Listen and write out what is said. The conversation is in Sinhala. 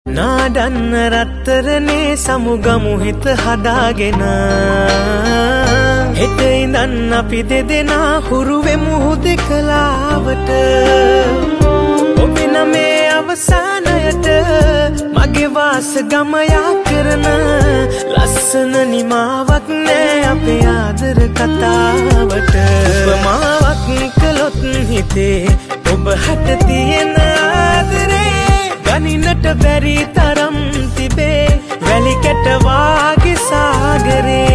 නාඩන්න රත්තරනේ සමුගමු හිත හදාගෙන හෙට ඉඳන් අපි දෙදෙනා හුරු වෙමු හුදෙකලාවට ඔබින මේ අවසානයට මගේ වාස ගම යා කරන ලස්සන නිමාවක් නෑ අපේ ආදර කතාවට උපමාවක් කළොත් හිතේ ඔබ හට තියෙන ආදරේ ගනින්නට බැරි තරම් තිබේ වැලි කැට වාගේ සාගරේ